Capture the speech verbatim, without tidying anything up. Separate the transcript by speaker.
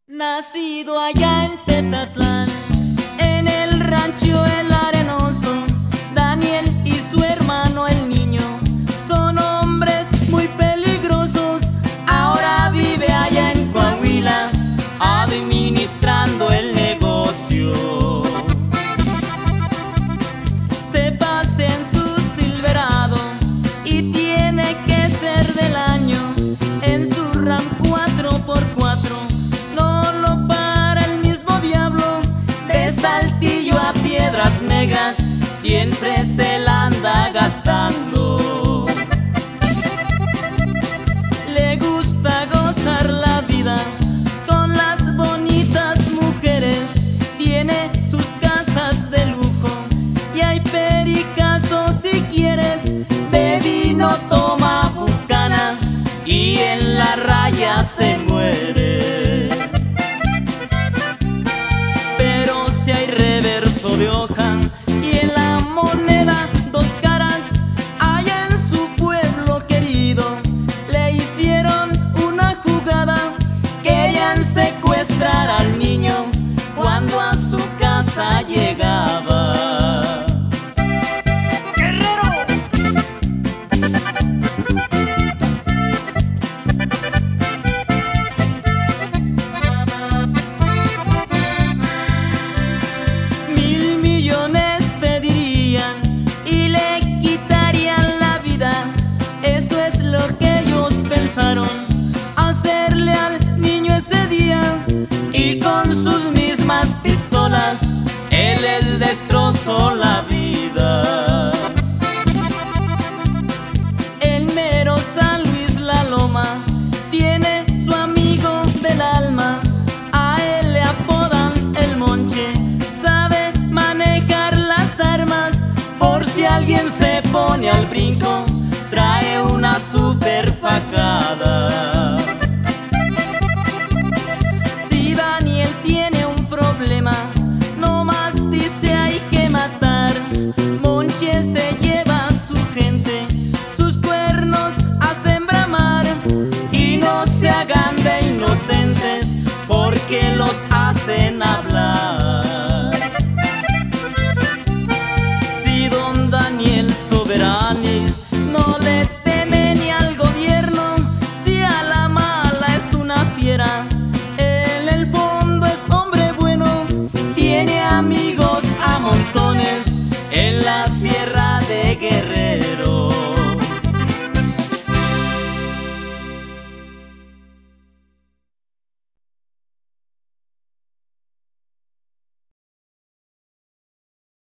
Speaker 1: Nacido allá en Tetatlán, en el rancho El Arenoso, Daniel y su hermano el niño son hombres muy peligrosos. Ahora vive allá en Coahuila, administrando el negocio. Se pasa en su Silverado y tiene que ser del año. En su Ram cuatro por cuatro no lo para el mismo diablo. De Saltillo a Piedras Negras siempre